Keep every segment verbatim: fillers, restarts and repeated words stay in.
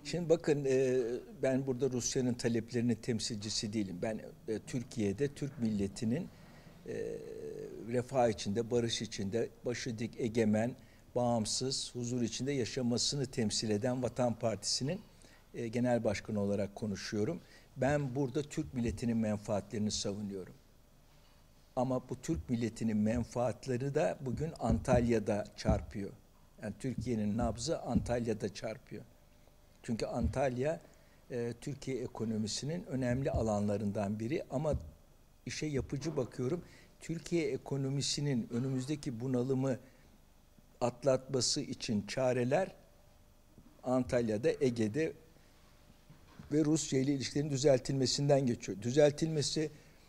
Şimdi bakın e, ben burada Rusya'nın taleplerinin temsilcisi değilim. Ben e, Türkiye'de Türk milletinin e, refah içinde, barış içinde, başı dik, egemen, bağımsız, huzur içinde yaşamasını temsil eden Vatan Partisi'nin e, genel başkanı olarak konuşuyorum. Ben burada Türk milletinin menfaatlerini savunuyorum. Ama bu Türk milletinin menfaatleri de bugün Antalya'da çarpıyor. Yani Türkiye'nin nabzı Antalya'da çarpıyor. Çünkü Antalya e, Türkiye ekonomisinin önemli alanlarından biri ama işe yapıcı bakıyorum. Türkiye ekonomisinin önümüzdeki bunalımı atlatması için çareler Antalya'da, Ege'de ve Rusya ile ilişkilerin düzeltilmesinden geçiyor. Düzeltilmesi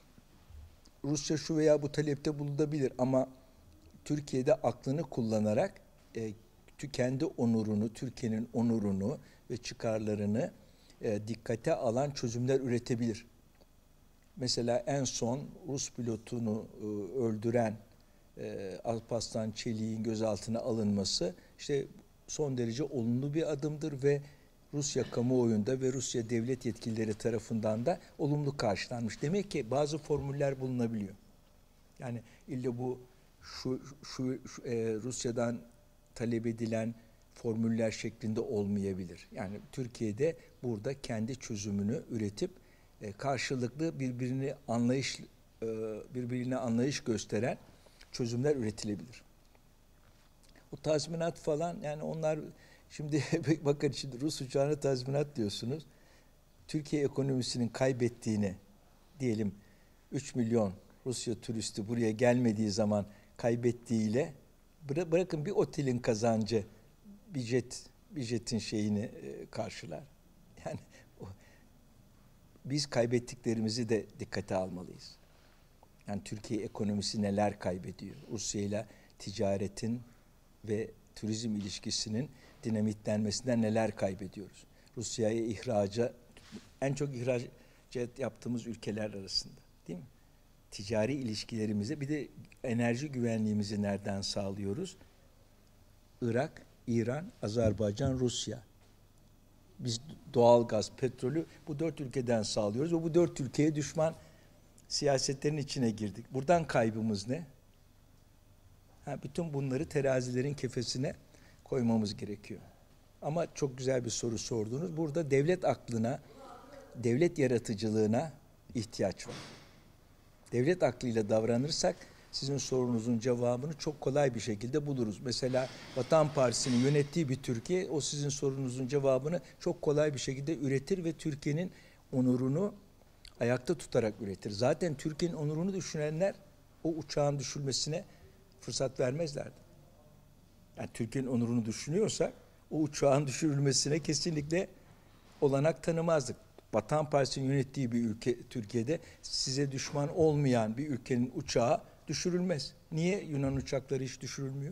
Rusya şu veya bu talepte bulunabilir ama Türkiye'de aklını kullanarak e, kendi onurunu, Türkiye'nin onurunu ve çıkarlarını e, dikkate alan çözümler üretebilir. Mesela en son Rus pilotunu e, öldüren e, Alparslan Çelik'in gözaltına alınması işte son derece olumlu bir adımdır ve Rusya kamuoyunda ve Rusya devlet yetkilileri tarafından da olumlu karşılanmış. Demek ki bazı formüller bulunabiliyor. Yani illa bu şu, şu, şu e, Rusya'dan talep edilen formüller şeklinde olmayabilir. Yani Türkiye'de burada kendi çözümünü üretip e, karşılıklı birbirini anlayış e, birbirine anlayış gösteren çözümler üretilebilir. O tazminat falan yani onlar şimdi bakın şimdi Rus uçağına tazminat diyorsunuz. Türkiye ekonomisinin kaybettiğini diyelim üç milyon Rusya turisti buraya gelmediği zaman kaybettiğiyle bıra bırakın bir otelin kazancı bir jet bir jetin şeyini e, karşılar. Yani o, biz kaybettiklerimizi de dikkate almalıyız. Yani Türkiye ekonomisi neler kaybediyor? Rusya ile ticaretin ve turizm ilişkisinin dinamitlenmesinden neler kaybediyoruz? Rusya'ya ihraca en çok ihracat yaptığımız ülkeler arasında, değil mi? Ticari ilişkilerimizi bir de enerji güvenliğimizi nereden sağlıyoruz? Irak, İran, Azerbaycan, Rusya. Biz doğal gaz, petrolü bu dört ülkeden sağlıyoruz ve bu dört ülkeye düşman siyasetlerin içine girdik. Buradan kaybımız ne? Ha, bütün bunları terazilerin kefesine koymamız gerekiyor. Ama çok güzel bir soru sordunuz. Burada devlet aklına, devlet yaratıcılığına ihtiyaç var. Devlet aklıyla davranırsak sizin sorunuzun cevabını çok kolay bir şekilde buluruz. Mesela Vatan Partisi'nin yönettiği bir Türkiye o sizin sorunuzun cevabını çok kolay bir şekilde üretir ve Türkiye'nin onurunu ayakta tutarak üretir. Zaten Türkiye'nin onurunu düşünenler o uçağın düşürmesine fırsat vermezlerdi. Yani Türkiye'nin onurunu düşünüyorsak o uçağın düşürülmesine kesinlikle olanak tanımazdık. Vatan Partisi'nin yönettiği bir ülke Türkiye'de size düşman olmayan bir ülkenin uçağı düşürülmez. Niye Yunan uçakları hiç düşürülmüyor?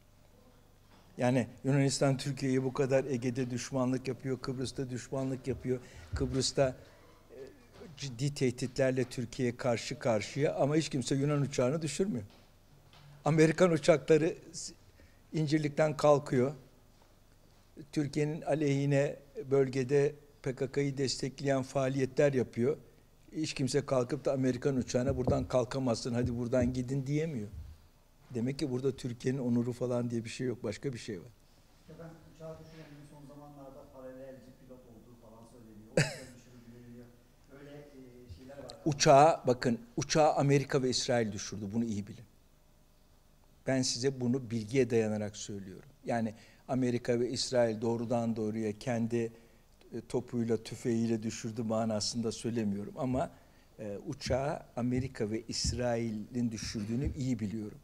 Yani Yunanistan Türkiye'ye bu kadar Ege'de düşmanlık yapıyor, Kıbrıs'ta düşmanlık yapıyor. Kıbrıs'ta ciddi tehditlerle Türkiye'ye karşı karşıya ama hiç kimse Yunan uçağını düşürmüyor. Amerikan uçakları İncirlik'ten kalkıyor. Türkiye'nin aleyhine bölgede P K K'yı destekleyen faaliyetler yapıyor. Hiç kimse kalkıp da Amerikan uçağına buradan kalkamazsın, hadi buradan gidin diyemiyor. Demek ki burada Türkiye'nin onuru falan diye bir şey yok, başka bir şey var. İşte ben uçağı düşürenin son zamanlarda paralelci pilot olduğu falan söyleniyor. Uçağı düşürülüyor. Öyle e, şeyler var. Uçağı, bakın uçağı Amerika ve İsrail düşürdü, bunu iyi bilin. Ben size bunu bilgiye dayanarak söylüyorum. Yani Amerika ve İsrail doğrudan doğruya kendi topuyla, tüfeğiyle düşürdü manasında söylemiyorum. Ama e, uçağı Amerika ve İsrail'in düşürdüğünü iyi biliyorum.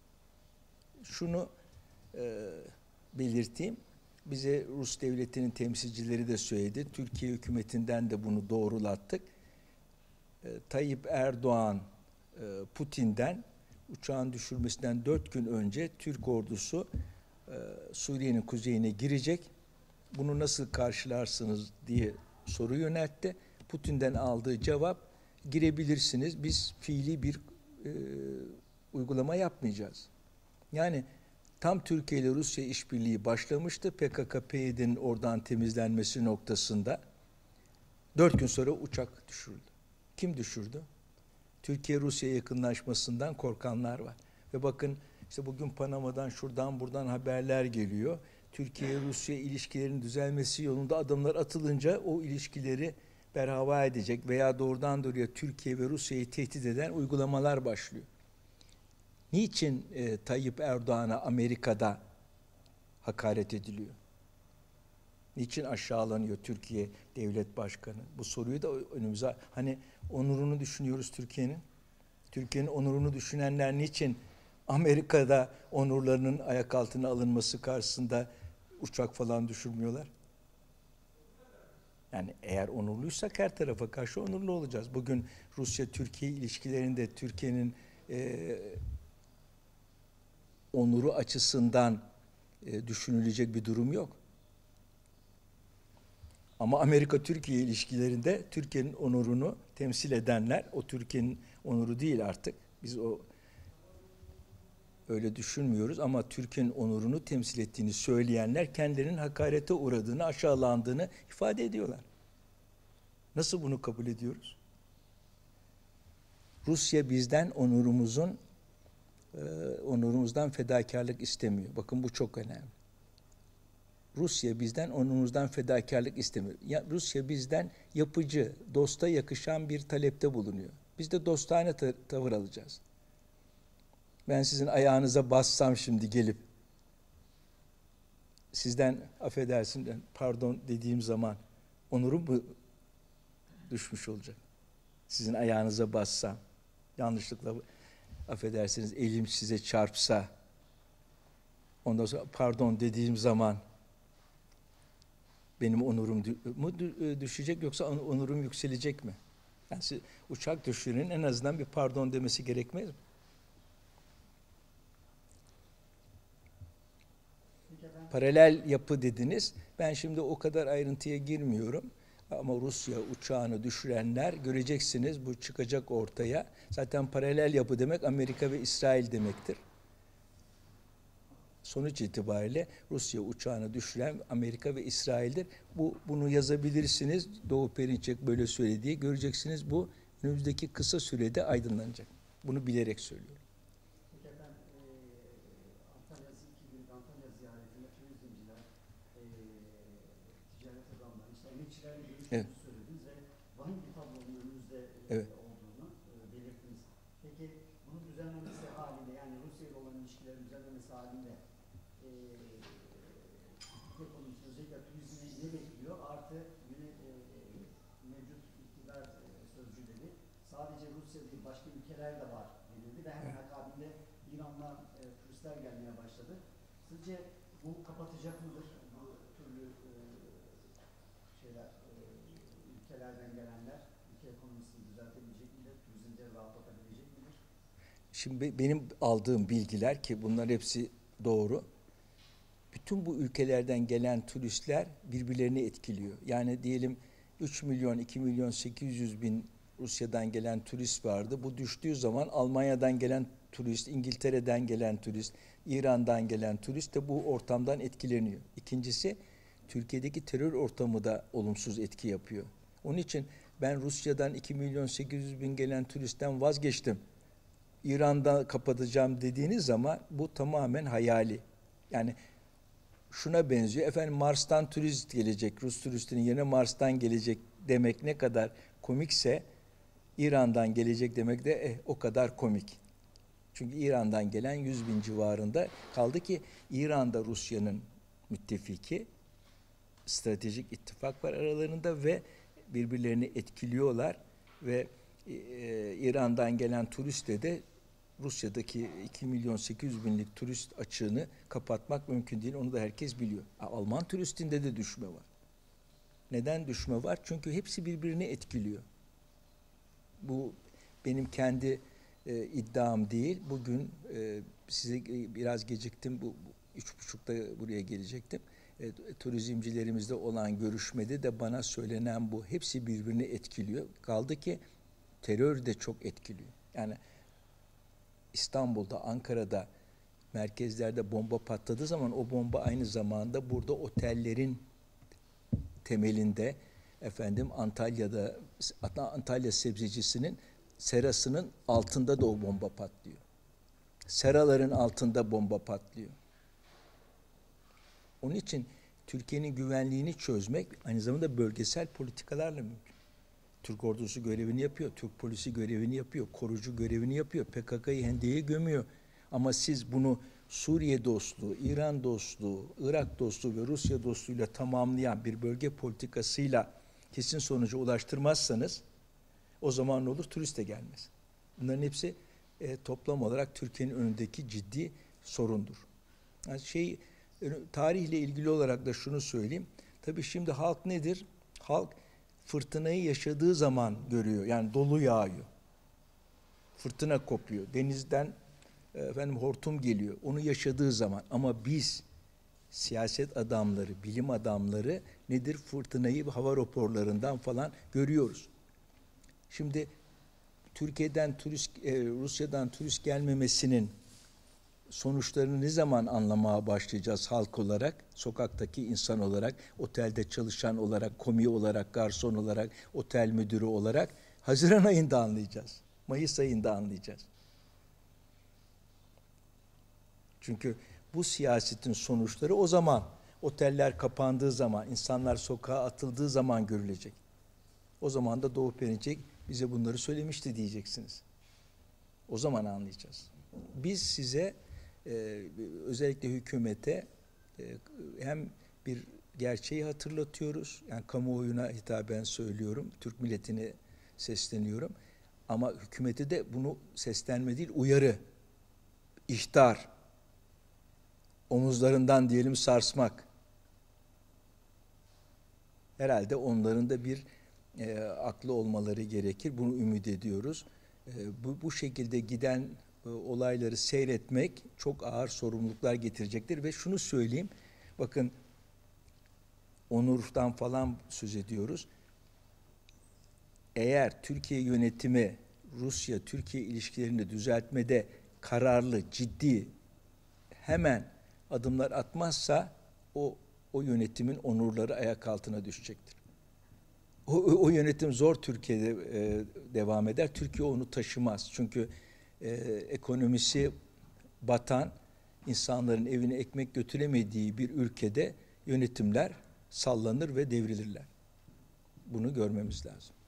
Şunu e, belirteyim. Bize Rus devletinin temsilcileri de söyledi. Türkiye hükümetinden de bunu doğrulattık. E, Tayyip Erdoğan, e, Putin'den uçağın düşürmesinden dört gün önce Türk ordusu e, Suriye'nin kuzeyine girecek. Bunu nasıl karşılarsınız diye soru yöneltti. Putin'den aldığı cevap girebilirsiniz. Biz fiili bir e, uygulama yapmayacağız. Yani Tam Türkiye ile Rusya işbirliği başlamıştı. P K K P Y D'nin oradan temizlenmesi noktasında. Dört gün sonra uçak düşürdü. Kim düşürdü? Türkiye-Rusya yakınlaşmasından korkanlar var. Ve bakın işte bugün Panama'dan şuradan buradan haberler geliyor. Türkiye-Rusya ilişkilerinin düzelmesi yolunda adımlar atılınca o ilişkileri berhava edecek veya doğrudan doğruya Türkiye ve Rusya'yı tehdit eden uygulamalar başlıyor. Niçin e, Tayyip Erdoğan'a Amerika'da hakaret ediliyor? Niçin aşağılanıyor Türkiye Devlet Başkanı? Bu soruyu da önümüze, hani onurunu düşünüyoruz Türkiye'nin. Türkiye'nin onurunu düşünenler niçin Amerika'da onurlarının ayak altına alınması karşısında uçak falan düşürmüyorlar? Yani eğer onurluysak her tarafa karşı onurlu olacağız. Bugün Rusya-Türkiye ilişkilerinde Türkiye'nin e, onuru açısından e, düşünülecek bir durum yok. Ama Amerika-Türkiye ilişkilerinde Türkiye'nin onurunu temsil edenler, o Türkiye'nin onuru değil artık. Biz o öyle düşünmüyoruz ama Türkiye'nin onurunu temsil ettiğini söyleyenler kendilerinin hakarete uğradığını, aşağılandığını ifade ediyorlar. Nasıl bunu kabul ediyoruz? Rusya bizden onurumuzun, e, onurumuzdan fedakarlık istemiyor. Bakın bu çok önemli. Rusya bizden onurumuzdan fedakarlık istemiyor. Ya, Rusya bizden yapıcı, dosta yakışan bir talepte bulunuyor. Biz de dostane ta- tavır alacağız. Ben sizin ayağınıza bassam şimdi gelip sizden affedersin, pardon dediğim zaman onurum mu düşmüş olacak? Sizin ayağınıza bassam, yanlışlıkla affedersiniz elim size çarpsa, ondan sonra pardon dediğim zaman benim onurum mu düşecek yoksa onurum yükselecek mi? Yani siz, uçak düşürün en azından bir pardon demesi gerekmez mi? Paralel yapı dediniz. Ben şimdi o kadar ayrıntıya girmiyorum. Ama Rusya uçağını düşürenler göreceksiniz, bu çıkacak ortaya. Zaten paralel yapı demek Amerika ve İsrail demektir. Sonuç itibariyle Rusya uçağını düşüren Amerika ve İsrail'dir. Bu bunu yazabilirsiniz. Doğu Perinçek böyle söylediği göreceksiniz. Bu önümüzdeki kısa sürede aydınlanacak. Bunu bilerek söylüyorum. Peki efendim, e, Antalya, iki günlük Antalya ziyaretinde turizmciler, e, ticaret adamları, işte emekçilerle görüştüğünüzü evet. söylediniz ve vahim bir tablonun önümüzde e, evet. olduğunu e, belirttiniz. Peki bunun düzenlenmesi halinde, yani Rusya ile olan ilişkilerin düzenlenmesi halinde e, ekonomisi, özellikle turizmi ne bekliyor? Artı yine e, mevcut iktidar e, sözcüleri sadece Rusya değil başka ülkeler de var denildi ve hemen akabinde İran'dan e, turistler gelmeye başladı. Sizce bu kapatacak mıdır bu türlü e, şeyler, e, ülkelerden gelenler? Ülke ekonomisini düzeltebilecek midir? Turizmcileri rahatlatabilecek midir? Şimdi benim aldığım bilgiler, ki bunlar hepsi doğru. Bütün bu ülkelerden gelen turistler birbirlerini etkiliyor. Yani diyelim üç milyon, iki milyon sekiz yüz bin Rusya'dan gelen turist vardı. Bu düştüğü zaman Almanya'dan gelen turist, İngiltere'den gelen turist, İran'dan gelen turist de bu ortamdan etkileniyor. İkincisi, Türkiye'deki terör ortamı da olumsuz etki yapıyor. Onun için ben Rusya'dan iki milyon sekiz yüz bin gelen turistten vazgeçtim, İran'da kapatacağım dediğiniz zaman bu tamamen hayali. Yani şuna benziyor. Efendim Mars'tan turist gelecek, Rus turistinin yerine Mars'tan gelecek demek ne kadar komikse, İran'dan gelecek demek de eh, o kadar komik. Çünkü İran'dan gelen yüz bin civarında, kaldı ki İran'da Rusya'nın müttefiki, stratejik ittifak var aralarında ve birbirlerini etkiliyorlar ve e, İran'dan gelen turiste de Rusya'daki iki milyon sekiz yüz binlik turist açığını kapatmak mümkün değil. Onu da herkes biliyor. Alman turistinde de düşme var. Neden düşme var? Çünkü hepsi birbirini etkiliyor. Bu benim kendi e, iddiam değil. Bugün e, size e, biraz geciktim. Bu, bu üç buçukta buraya gelecektim. E, turizmcilerimizde olan görüşmede de bana söylenen bu. Hepsi birbirini etkiliyor. Kaldı ki terör de çok etkiliyor. Yani İstanbul'da, Ankara'da merkezlerde bomba patladığı zaman o bomba aynı zamanda burada otellerin temelinde, efendim Antalya'da Antalya sebzecisinin serasının altında da o bomba patlıyor. Seraların altında bomba patlıyor. Onun için Türkiye'nin güvenliğini çözmek aynı zamanda bölgesel politikalarla mümkün. Türk ordusu görevini yapıyor, Türk polisi görevini yapıyor, korucu görevini yapıyor, P K K'yı hendeye gömüyor. Ama siz bunu Suriye dostluğu, İran dostluğu, Irak dostluğu ve Rusya dostluğuyla tamamlayan bir bölge politikasıyla kesin sonuca ulaştırmazsanız o zaman ne olur? Turist de gelmez. Bunların hepsi e, toplam olarak Türkiye'nin önündeki ciddi sorundur. Yani şey, tarihle ilgili olarak da şunu söyleyeyim. Tabii şimdi halk nedir? Halk fırtınayı yaşadığı zaman görüyor. Yani dolu yağıyor. Fırtına kopuyor. Denizden efendim hortum geliyor. Onu yaşadığı zaman. Ama biz siyaset adamları, bilim adamları nedir? Fırtınayı hava raporlarından falan görüyoruz. Şimdi Türkiye'den turist, e, Rusya'dan turist gelmemesinin sonuçlarını ne zaman anlamaya başlayacağız halk olarak, sokaktaki insan olarak, otelde çalışan olarak, komi olarak, garson olarak, otel müdürü olarak? Haziran ayında anlayacağız. Mayıs ayında anlayacağız. Çünkü bu siyasetin sonuçları o zaman, oteller kapandığı zaman, insanlar sokağa atıldığı zaman görülecek. O zaman da Doğu Perinçek bize bunları söylemişti diyeceksiniz. O zaman anlayacağız. Biz size Ee, özellikle hükümete e, hem bir gerçeği hatırlatıyoruz, yani kamuoyuna hitaben söylüyorum, Türk milletine sesleniyorum, ama hükümete de bunu seslenme değil, uyarı, ihtar, omuzlarından diyelim sarsmak. Herhalde onların da bir e, aklı olmaları gerekir, bunu ümit ediyoruz. E, bu, bu şekilde giden olayları seyretmek çok ağır sorumluluklar getirecektir ve şunu söyleyeyim, bakın onurdan falan söz ediyoruz. Eğer Türkiye yönetimi Rusya-Türkiye ilişkilerini düzeltmede kararlı, ciddi, hemen adımlar atmazsa o o yönetimin onurları ayak altına düşecektir. O, o yönetim zor Türkiye'de e, devam eder. Türkiye onu taşımaz. Çünkü Ee, ekonomisi batan, insanların evine ekmek götüremediği bir ülkede yönetimler sallanır ve devrilirler. Bunu görmemiz lazım.